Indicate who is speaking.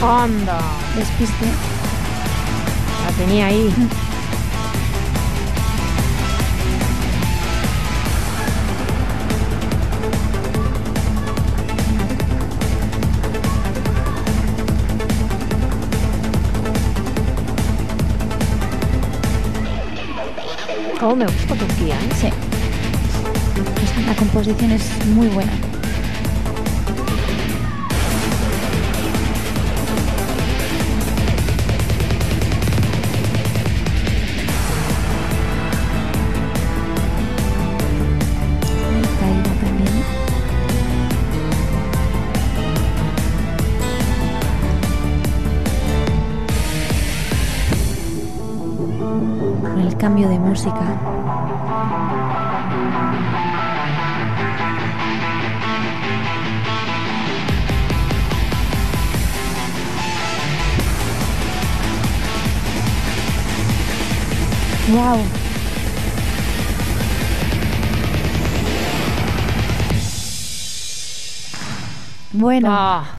Speaker 1: Anda,
Speaker 2: Despiste.
Speaker 1: la tenía ahí. Cómo me gusta Turquía, ¿eh?
Speaker 2: Sí. La composición es muy buena. Hay caída también. Con el cambio de música. Wow. Bueno.
Speaker 1: Ah.